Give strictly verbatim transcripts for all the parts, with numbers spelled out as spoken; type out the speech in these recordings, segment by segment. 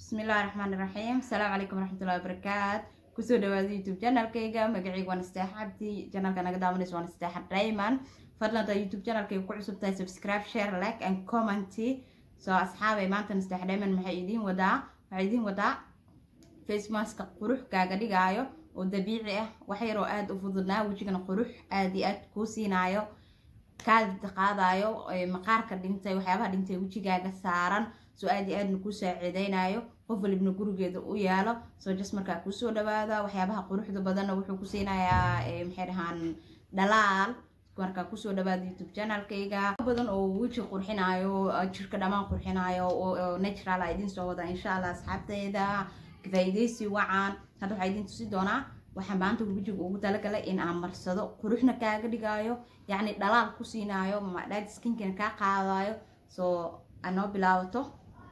Bismillahirrahmanirrahim. Assalamualaikum warahmatullahi wabarakatuh. Kusoo dhawaada YouTube channelkayga. Magacayga waan Nasteexa Cabdi. Channelka naga daawanayso waan Nasteexa Diamond. Fadlan taa YouTube channelkayga ku cusub tahay subscribe, share, like and comment. So asxaabay maanta Nasteexa Diamond maxay idin wadaa? Waxay idin wadaa face mask qurux kaaga dhigaayo oo dabiici ah. Wax yar oo aad u fududnaa wajigana qurux aad iyo aad ku siinaayo. Kaad qaadayo maqaarka dhintay waxyaabaha dhintay wajigaaga saaran soo aad iyo aad ku saacideynayo qof walibna gurigeeda u yaalo soo just marka ku soo dhawaada waxyaabaha quruxda badan wuxuu ku siinayaa ee maxay dhahaan dhalaal marka ku soo dhawaada YouTube channelkayga badan oo waji qurxinayo jirka dhamaan qurxinayo oo natural ah idin soo wada insha Allah asxaabtayda faa'iideysi wacan hada waxa idin tusi doonaa waxaan maanta wajiga ugu talagalay in aan marsado quruxna kaaga dhigayo yani dhalaal ku siinayo ma dad skinkan ka qaadayo soo ano bilaawato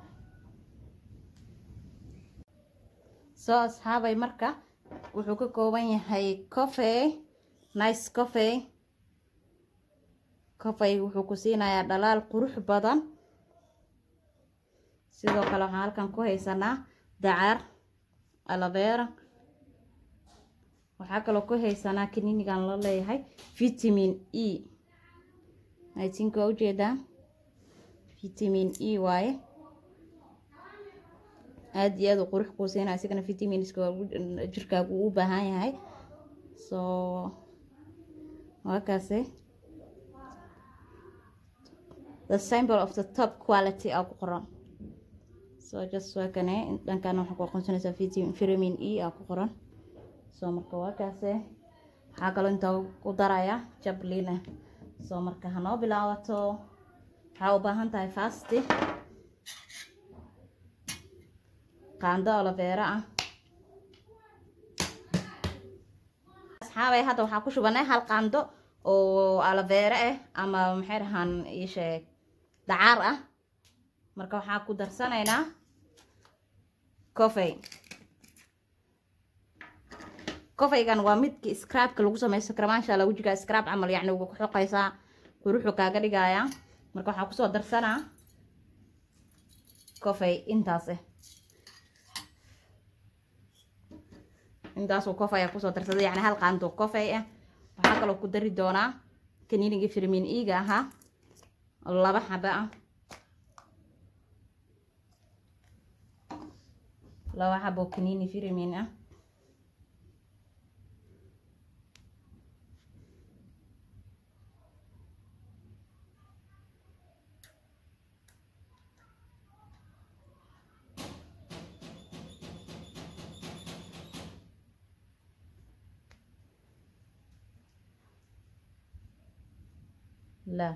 soo asxaabay marka wuxuu ka kooban yahay coffee nice coffee coffee wuxuu ku siinayaa dhalaal qurux badan sidoo kale waxaan halkan ku haysanaa dacar aloe vera waxaa kaloo ku haysanaa kiniinigan la leeyahay vitamin E I think oo jeeda vitamin E waaye aad iyo aad u qurux ku siinaa isagana vitaminiska jirkaagu u baahan yahay so wakaase the symbol of the top quality of qoran so just wakane dhankan waxa ku aqoonsanaysaa vitamin E ah ku qoran so marka wakaase waxa kaloo inta ku daraya jablina so marka hanoo bilaawato waxa u baahan tahay fast qaando aloe vera ah asxaabay hadda waxa ku shubanay hal qaando oo aloe vera ah ama maxay rahan ii sheeg dacar ah marka waxa ku darsanaynaa coffee coffee-gan waa midkii scrub-ka lagu sameeyo karamaasha la wajiga scrub amal yani ugu xoqaysa quruxu kaaga dhigaya marka waxa ku soo darsanaa coffee intaas ah intaas oo coffee ayaa ku soo darsaday yani hal qaando coffee ah waxa kale oo ku dari doonaa kaniiniga vitamin E ga aha laba xaba ah laba xabo kaniini vitamin ah la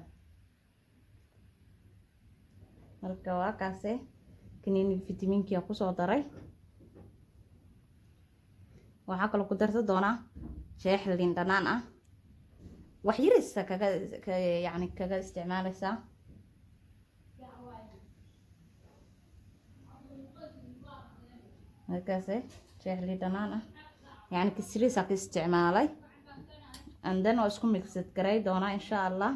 marka waa kaase kaniini vitaminki ku soo daray waxa kale ku darsan doonaa sheex liin dhanaan ah wax yarisa kaga yani kaga isticmaalaysa markaase sheex liin dhanaan ah yani kisrisa ka isticmaalay and then oo isku mixed garay doonaa insha Allah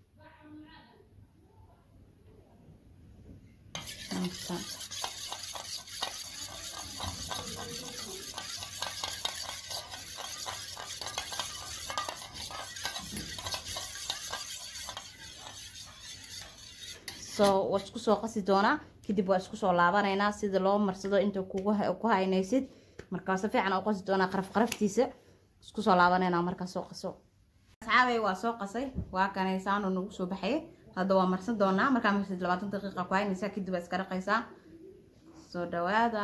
so waa isku soo qasi doonaa kadib waa isku soo laabanaynaa sida loo marsado inta kugu ku haynaysid marka si fiican oo qasi doonaa qaraf qaraftiisa isku soo laabanaynaa marka soo qaso asxaabay waa soo qasay waa kanaysan oo nagu soo baxay hadda waa marsan doonaa marka marsid labaatan daqiiqo ku haynaysa kadib waa iska raqaysaa soo dhawaada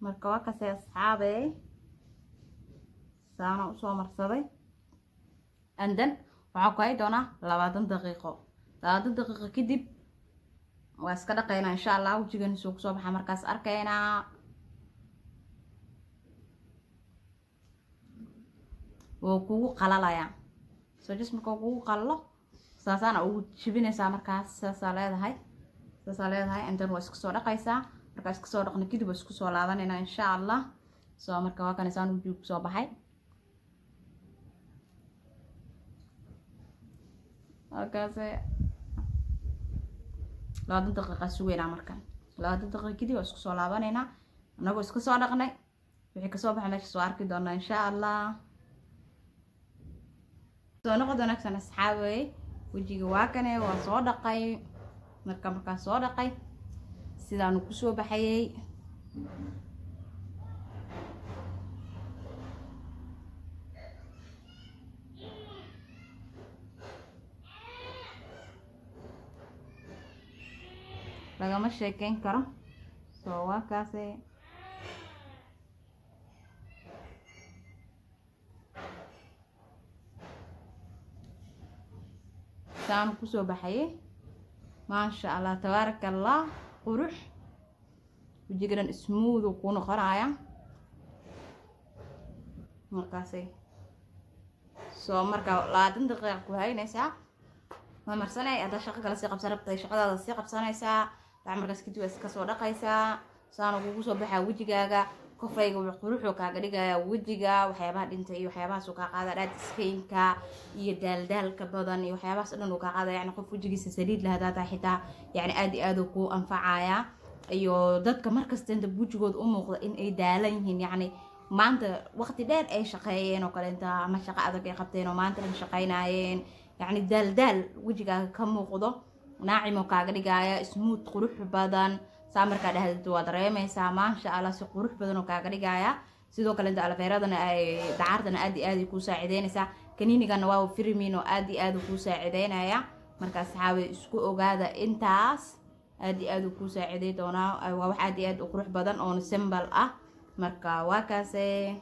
marka waa kasay asxaabey saana u soo marsaday and then waxaa ku hay doonaa labaatan daqiiqo labaatan daqiiqo kadib waa iska dhaqaynaa insha allah wajigan soo kusoo baxa markaas arkaynaa wuu kugu qalalayaa soo just marka kugu qalalo saasaana ugu jibinaysaa markaas saasaa leedahay saasaa leedahay and then waa iska soo dhaqaysaa markaa iska soo dhaqna kadib waa isku soo laabanaynaa insha allah soo marka waa kan isaan wajiga kusoo baxay halkaase labaatan daqiiqa sugeynaa marka labaatan daqiiqa kadib waa isku soo laabanaynaa anagoo iska soo dhaqnay wixii kasoo baxay meesha soo arki doonaa insha allah soo noqod wanaagsan asxaabey wajiga waa kane waa soo dhaqay marka markaa soo dhaqay sidaanu kusoo baxayay lagama sheekeyn karo soo waa kaase saanu kusoo baxayay maasha allah tabaaraka allah qurux wajigan smooth ku noqonaya markaasay soo marka labaatan daqiiqo ku haynaysaa ma marsanay ada shaqo kala sii qabsan rabtay shaqadaada sii qabsanaysaa markaas kadib iska soo dhaqaysaa saana kugu soo baxaa wajigaaga kofayga wuxuu quruxu kaaga dhigayaa wajiga waxyaabaha dhinta iyo waxyaabahaas uu ka qaada dhaad iskaynka iyo daaldaalka badan iyo waxyaabahaas dhan uu ka qaada yani qof wajigiisa saliid la hadaata xitaa yani aad iyo aad uu ku anfacaya iyo dadka markasta inta wajigooda u muuqda in ay daalan yihiin yani maanta waqti dheer ay shaqeeyeen oo kale inta ama shaqo adag ay qabteen oo maanta dhan shaqaynayeen yani daaldaal wajigaaga ka muuqdo naacimo kaaga dhigaya smooth qurux badan saa markaa dhahdeed waa dareemaysaa maasha allah si qurux badan oo kaaga dhigaya sidoo kale inta alfeeradana ay dacaartana aad iyo aad kuu saacideynaysaa kaniinigana waa firmin oo aad iyo aad kuu saacideynaya markaa saxaabe isku ogaada intaas aad iyo aad kuu saacidey doonaa waa wax aad iyo aad u qurux badan oo symbol ah marka waa kaase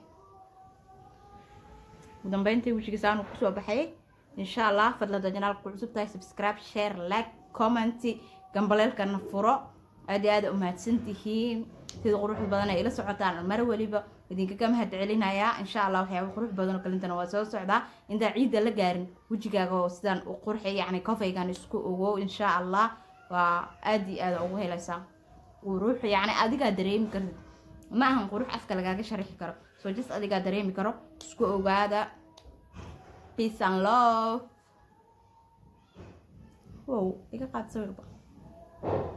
ugu dambeyntii wajiga saan kusoo baxay insha allah fadlan janaalka ku cusub tahay subscribe share like comment gambaleelkana furo aad iyo aad u mahadsantihiin sida qurux badan ay ila socotaan mar waliba idinka ka mahad celinayaa insha allah waxyaabo qurux badan oo kalintana waa soo socdaa inta ciida la gaarin wajigaaga oo sidaan u qurxay yani kofaygan isku ogo insha allah waa aad iyo aad ugu helaysaa qurux yani adiga dareemi kartid ma ahan qurux afka lagaaga sharxi karo soo just adiga dareemi karo isku ogaada peace and love wow iga qaad sawir ba